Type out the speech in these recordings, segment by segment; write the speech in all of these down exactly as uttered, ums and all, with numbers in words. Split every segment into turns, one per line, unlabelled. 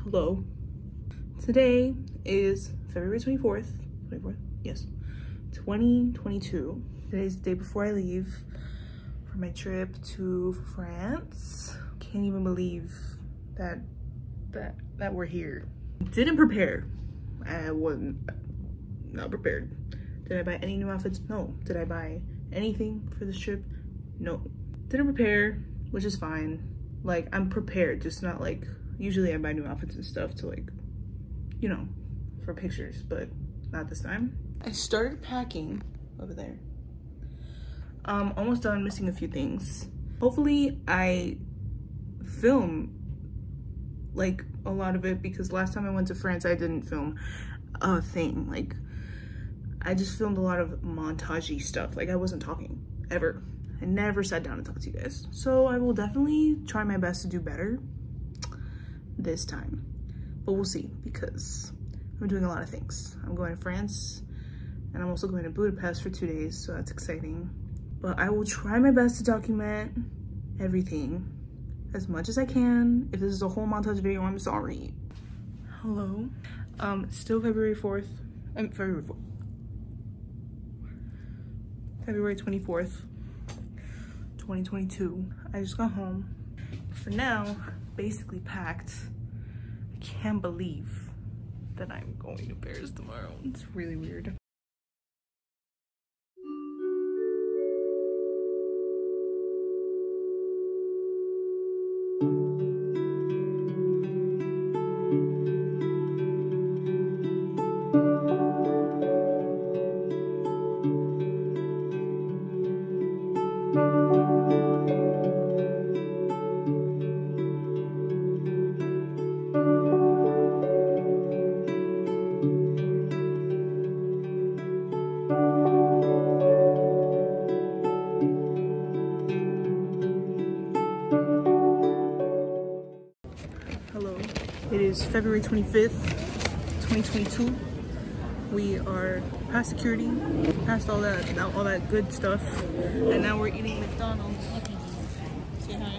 Hello. Today is February twenty-fourth. twenty-fourth? Yes. twenty twenty-two. Today's the day before I leave for my trip to France. Can't even believe that that that we're here. Didn't prepare. I wasn't not prepared. Did I buy any new outfits? No. Did I buy anything for this trip? No. Didn't prepare, which is fine. Like, I'm prepared, just not like, usually I buy new outfits and stuff to like, you know, for pictures, but not this time. I started packing over there. Um, almost done, missing a few things. Hopefully I film like a lot of it, because last time I went to France, I didn't film a thing. Like, I just filmed a lot of montage-y stuff. Like, I wasn't talking ever. I never sat down and talked to you guys. So I will definitely try my best to do better this time. But we'll see, because I'm doing a lot of things. I'm going to France, and I'm also going to Budapest for two days, so that's exciting. But I will try my best to document everything as much as I can. If this is a whole montage video, I'm sorry. Hello. Um, still February fourth. I'm um, February fourth. February twenty-fourth. twenty twenty-two. I just got home. For now, basically packed. I can't believe that I'm going to Paris tomorrow. It's really weird. It is February twenty-fifth, twenty twenty-two. We are past security, past all that, all that good stuff, and now we're eating McDonald's. Say hi.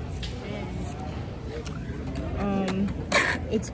Um, it's.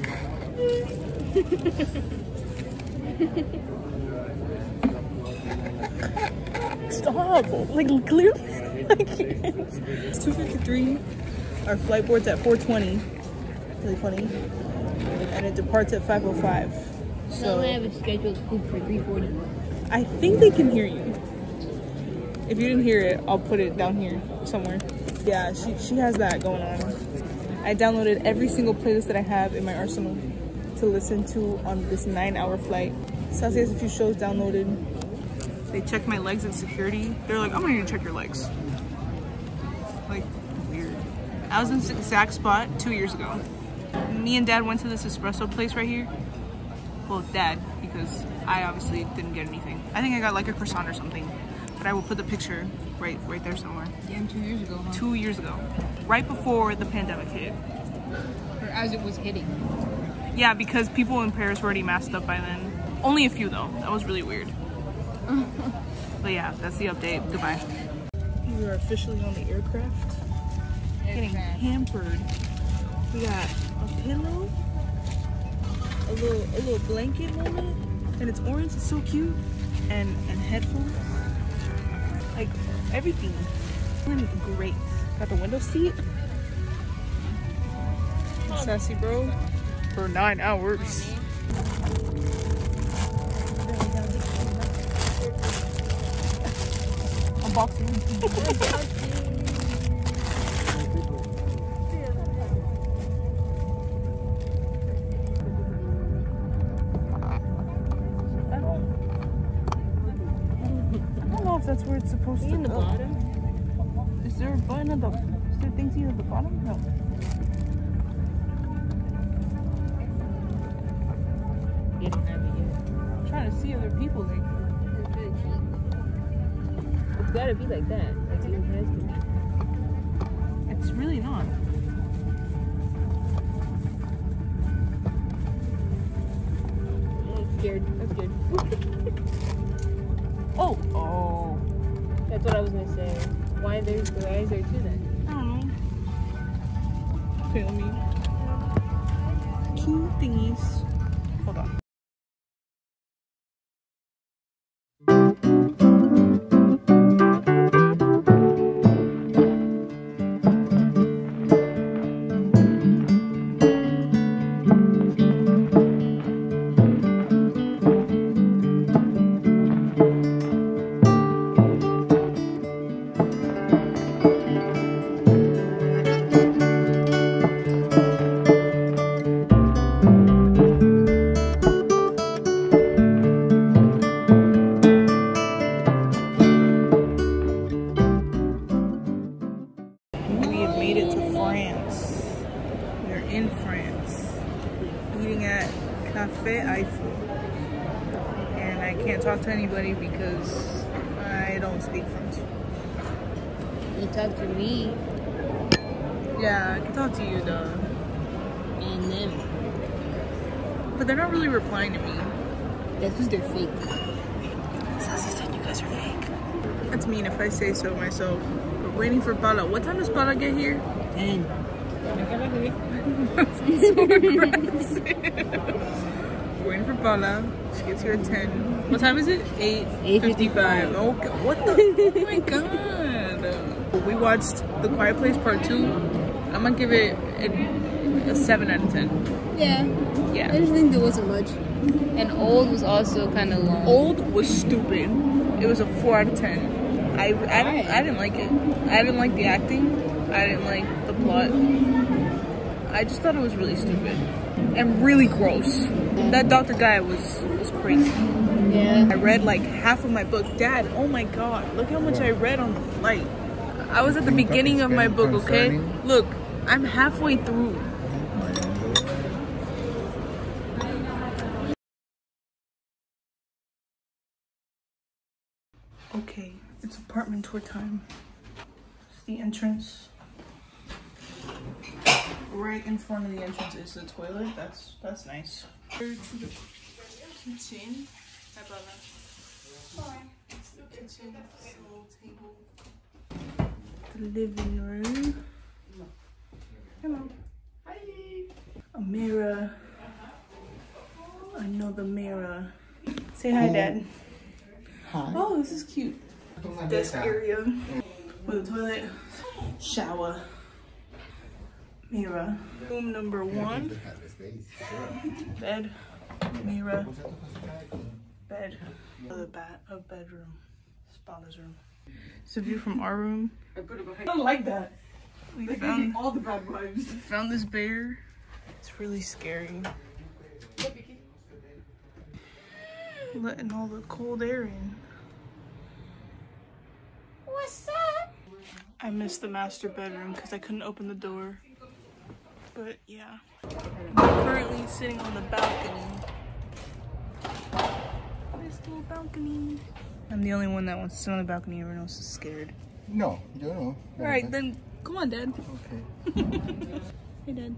Stop! Like, clearly, I can't. It's two fifty-three. Our flight board's at four twenty. Really funny, and it departs at five oh five.
So I have a scheduled scoop for three forty.
I think they can hear you. If you didn't hear it, I'll put it down here somewhere. Yeah, she she has that going on. I downloaded every single playlist that I have in my arsenal to listen to on this nine-hour flight. Sassy has a few shows downloaded. They check my legs at security. They're like, I'm gonna check your legs. Like, weird. I was in this exact spot two years ago. Me and Dad went to this espresso place right here. Well, Dad, because I obviously didn't get anything. I think I got like a croissant or something, but I will put the picture right right there somewhere.
Damn, two years ago, huh?
Two years ago. Right before the pandemic hit.
Or as it was hitting.
Yeah, because people in Paris were already masked up by then. Only a few though. That was really weird. But yeah, that's the update. Goodbye. We are officially on the aircraft. Getting hampered. We got a pillow, a little a little blanket moment, and it's orange. It's so cute, and and headphones, like everything. Feeling great. Got the window seat. Sassy bro for nine hours. Unboxing. That's where it's supposed to go. In the bottom? Is there a button at the, is there things here at the bottom? No.
You don't have it yet.
I'm trying to see other people like.
It's really cheap. It's gotta be like that. Like it has to be.
It's really not.
I'm scared. I'm scared.
Oh, oh.
That's what I was gonna say. Why there's why is there two then?
I don't know. Okay, let me. two thingies. Hold on. Cafe Eiffel, and I can't talk to anybody because I don't speak French.
You talk to me.
Yeah, I can talk to you though.
And them.
But they're not really replying to me.
That's because they're fake.
Sassy said you guys are fake. That's mean if I say so myself. We're waiting for Paula. What time does Paula get here?
ten.
So aggressive. Waiting for Paula. She gets here at ten. What time is it? eight fifty-five. Oh, what the? Oh my god. We watched The Quiet Place Part two. I'm gonna give it a, a seven out of ten.
Yeah.
Yeah.
I just think there wasn't much. And Old was also kind of long.
Old was stupid. It was a four out of ten. I, I, don't, I didn't like it. I didn't like the acting. I didn't like the plot. I just thought it was really stupid and really gross. That doctor guy was was crazy.
Yeah.
I read like half of my book. Dad, oh my god, look how much I read on the flight. I was at the beginning of my book, okay? Look, I'm halfway through. Okay, it's apartment tour time. It's the entrance. Right in front of the entrance is the toilet. That's that's nice. Here to the kitchen. Hi, Bella. Hi. It's the kitchen. Small table. The living room. Hello. Hi. A mirror. Another mirror. Say hi, Dad. Hi. Oh, this is cute. Desk area with a toilet, shower, mirror. Room number one. Bed, mirror, bed. Another bat, a bedroom. Spala's room. It's a view from our room.
I don't like that.
We
They
found
give me all the bad vibes.
found this bear. It's really scary. Letting all the cold air in.
What's up?
I missed the master bedroom because I couldn't open the door. But yeah. I'm currently sitting on the balcony. This little balcony. I'm the only one that wants to sit on the balcony. Everyone else is scared.
No, you don't know.
Alright, then come on, Dad.
Okay.
Hey, Dad.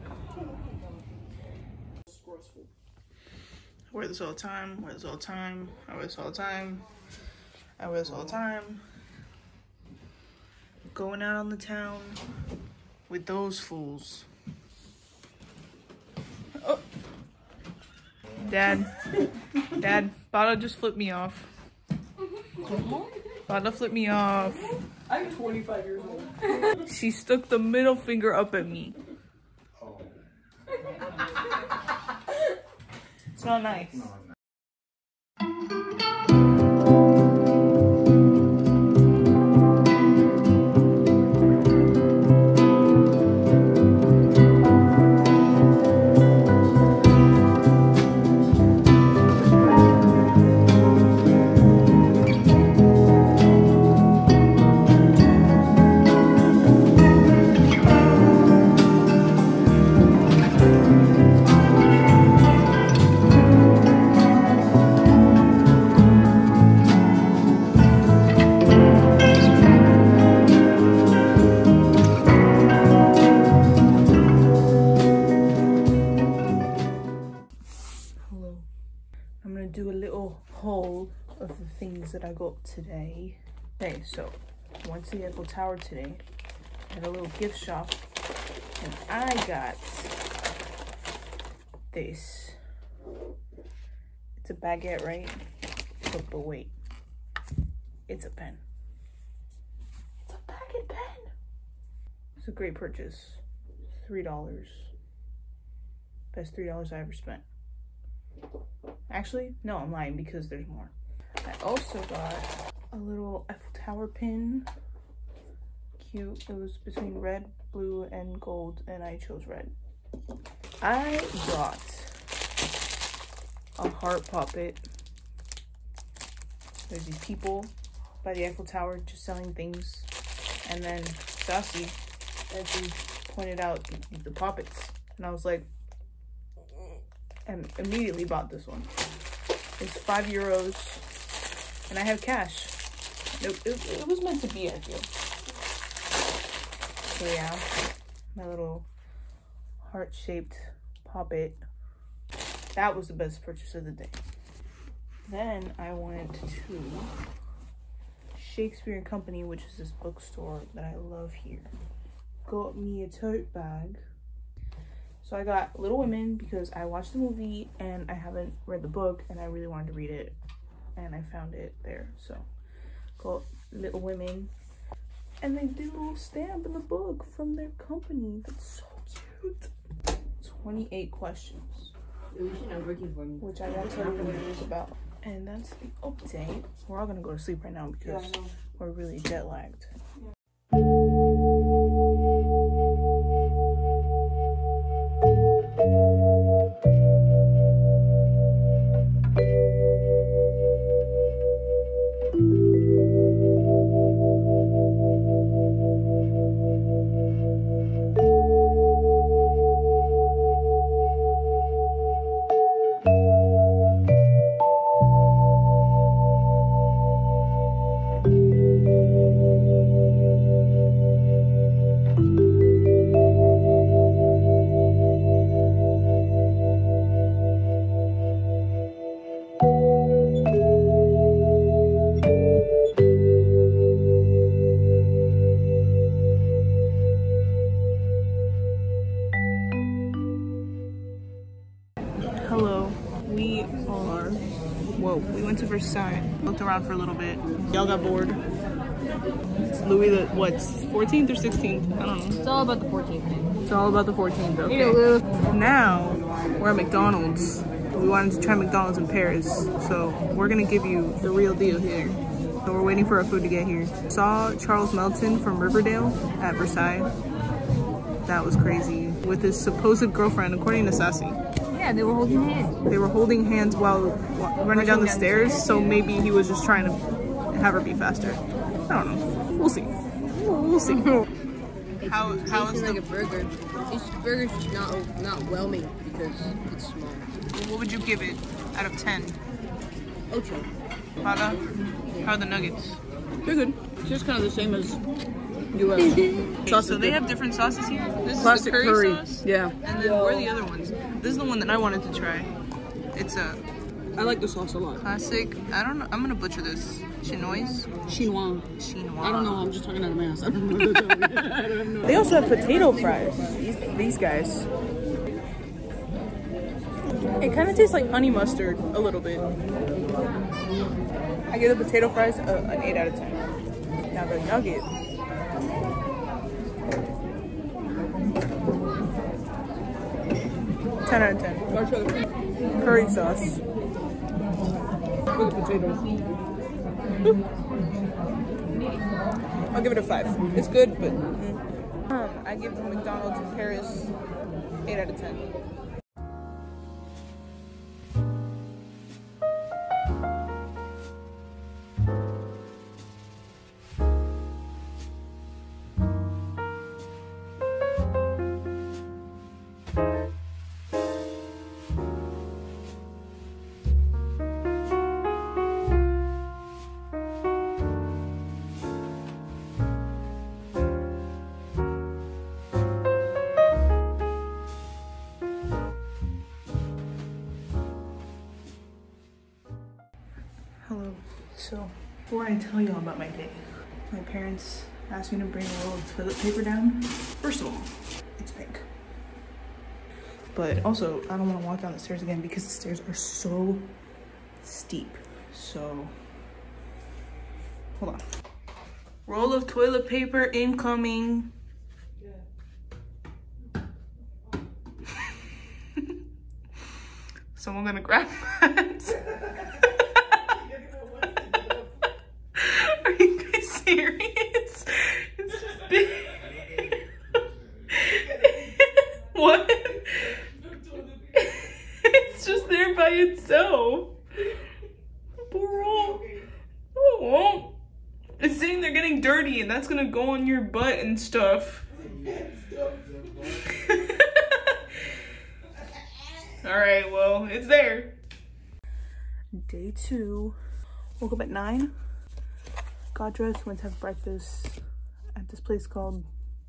I wear this all the time, I wear this all the time, I wear this all the time, I wear this all the time. Going out on the town with those fools. Oh. Dad, Dad, Bada just flipped me off. Bada flipped me off.
I'm twenty-five years old.
She stuck the middle finger up at me. It's not nice. Do a little haul of the things that I got today. Okay, so went to the Eiffel Tower today at a little gift shop, and I got this. It's a baguette, right? But, but wait, it's a pen. It's a baguette pen. It's a great purchase. Three dollars. Best three dollars I ever spent. Actually, no, I'm lying because there's more. I also got a little Eiffel Tower pin. Cute. It was between red, blue, and gold, and I chose red. I got a heart puppet. There's these people by the Eiffel Tower just selling things, and then Sassy, as he pointed out, the puppets, and I was like, and immediately bought this one. It's five euros, and I have cash. It, it, it was meant to be, I feel. So yeah, my little heart-shaped puppet. That was the best purchase of the day. Then I went to Shakespeare and Company, which is this bookstore that I love here. Got me a tote bag. So I got Little Women because I watched the movie and I haven't read the book and I really wanted to read it, and I found it there. So got Little Women, and they did a little stamp in the book from their company. That's so cute. twenty-eight questions, which I gotta tell you what it is about. And that's the update. We're all gonna go to sleep right now because yeah, we're really jet lagged. Hello, we are, whoa, we went to Versailles, looked around for a little bit. Y'all got bored. It's Louis the, what, fourteenth or sixteenth? I don't know.
It's all about the fourteenth.
It's all about the fourteenth, okay.
You know,
now, we're at McDonald's. We wanted to try McDonald's in Paris, so we're gonna give you the real deal here. So we're waiting for our food to get here. Saw Charles Melton from Riverdale at Versailles. That was crazy. With his supposed girlfriend, according to Sassy.
yeah, they were holding hands.
They were holding hands while, while running down the stairs, so maybe he was just trying to have her be faster. I don't know. We'll see. We'll, we'll see. How how is
like
the
a burger? This burger's not not well made because it's small.
What would you give it out of ten?
Ocho.
Paga? How are the nuggets?
They're good. It's just kind of the same as U S
Okay, so they have different sauces here. This
Classic
is the curry,
curry.
sauce.
Yeah.
And then where are the other ones? This is the one that I wanted to try. It's a
I like the sauce a lot.
classic. I don't know. I'm gonna butcher this. Chinoise.
Chinois.
Chinois.
I don't know. I'm just talking out of my ass. I don't know what they're telling me. I don't have no
They also have potato fries. These, these guys. It kind of tastes like honey mustard a little bit. I give the potato fries a, an eight out of ten. Now the nugget. ten out of ten.
I'll try the
Curry sauce.
for the potatoes.
I'll give it a five. It's good, but mm. um, I give the McDonald's in Paris eight out of ten. Hello. So, before I tell y'all about my day, my parents asked me to bring a little toilet paper down. First of all, it's pink. but also I don't want to walk down the stairs again because the stairs are so steep. So hold on. Roll of toilet paper incoming. Someone gonna grab that? Are you guys serious? It's just big. What? It's just there by itself. Bro. Oh. It's saying they're getting dirty and that's gonna go on your butt and stuff. All right, well, it's there. Day two. Woke up at nine. Got dressed, went to have breakfast at this place called...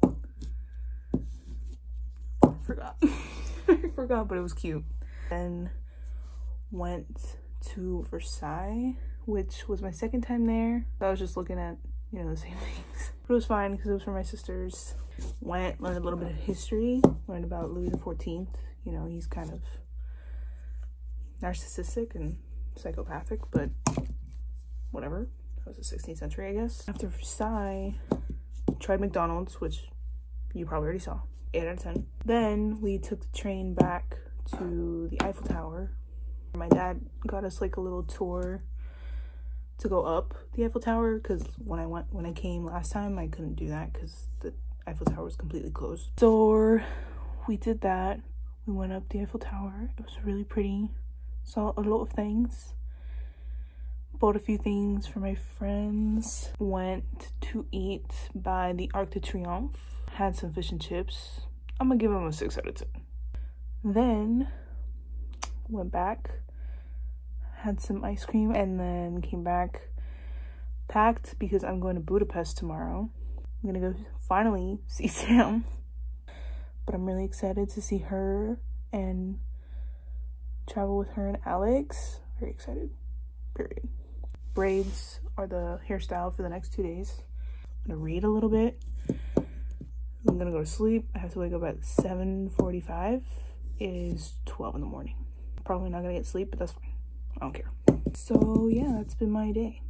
I forgot. I forgot, but it was cute. Then went to Versailles, which was my second time there. I was just looking at, you know, the same things. But it was fine because it was for my sisters. Went, learned a little bit of history, learned about Louis the fourteenth. You know, he's kind of narcissistic and psychopathic, but whatever. That was the sixteenth century, I guess. After Versailles, tried McDonald's, which you probably already saw. eight out of ten. Then we took the train back to the Eiffel Tower. My dad got us like a little tour to go up the Eiffel Tower because when I went when I came last time I couldn't do that because the Eiffel Tower was completely closed. So we did that. We went up the Eiffel Tower. It was really pretty. Saw a lot of things. Bought a few things for my friends. Went to eat by the Arc de Triomphe. Had some fish and chips. I'm gonna give them a six out of ten. Then went back, had some ice cream, and then came back, packed because I'm going to Budapest tomorrow. I'm gonna go finally see Sam, but I'm really excited to see her and travel with her and Alex. Very excited, period. Braids are the hairstyle for the next two days. I'm gonna read a little bit. I'm gonna go to sleep. I have to wake up at seven forty-five. It is twelve in the morning. Probably not gonna get sleep, but that's fine. I don't care. So yeah, that's been my day.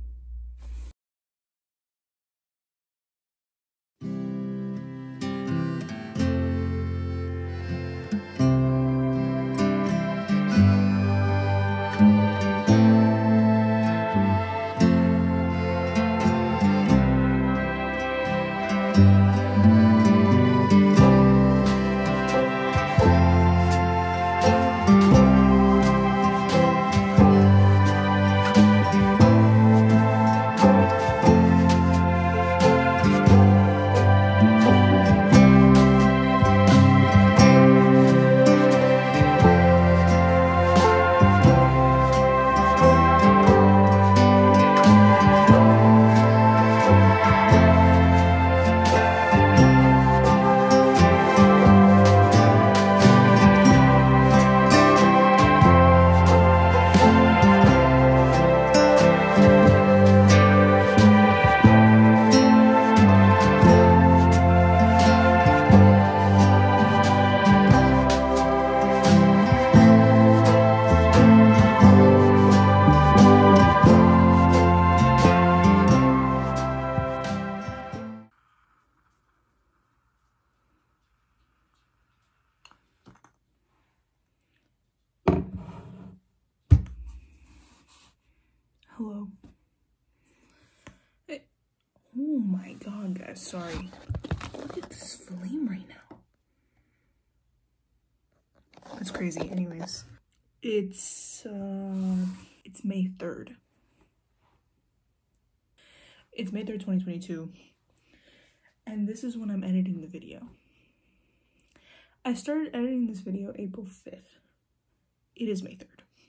Hello. Hey. Oh my god, guys, sorry. Look at this flame right now. That's crazy. Anyways, it's uh it's May third. It's May third, twenty twenty-two. And this is when I'm editing the video. I started editing this video April fifth. It is May third.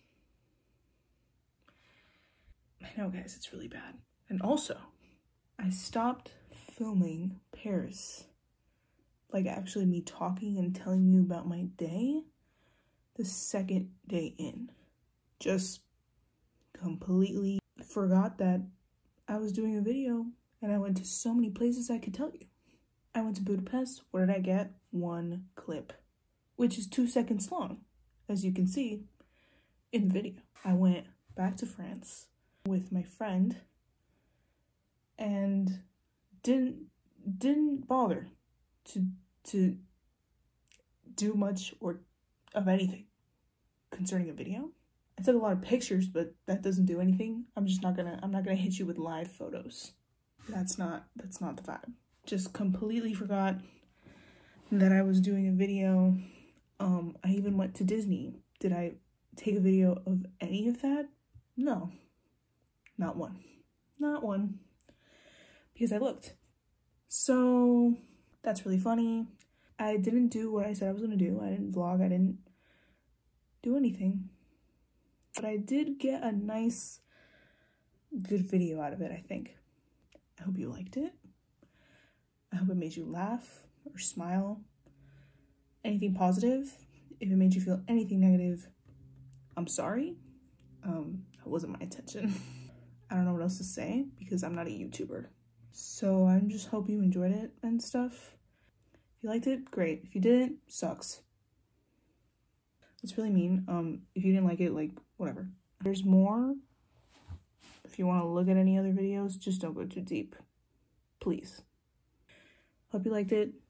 I know, guys, it's really bad. And also, I stopped filming Paris, like actually me talking and telling you about my day, the second day in. Just completely forgot that I was doing a video and I went to so many places I could tell you. I went to Budapest. What did I get? One clip. which is two seconds long, as you can see in the video. I went back to France with my friend and didn't didn't bother to to do much or of anything concerning a video. I took a lot of pictures, but that doesn't do anything. I'm just not gonna I'm not gonna hit you with live photos. That's not that's not the vibe. Just completely forgot that I was doing a video. Um, I even went to Disney. Did I take a video of any of that? No, not one, not one, because I looked. So that's really funny. I didn't do what I said I was gonna do. I didn't vlog, I didn't do anything. But I did get a nice, good video out of it, I think. I hope you liked it. I hope it made you laugh or smile. Anything positive. If it made you feel anything negative, I'm sorry. Um, that wasn't my intention. I don't know what else to say because I'm not a YouTuber. So I just hope you enjoyed it and stuff. If you liked it, great. If you didn't, sucks. It's really mean. Um, if you didn't like it, like, whatever. There's more. If you want to look at any other videos, just don't go too deep. Please. Hope you liked it.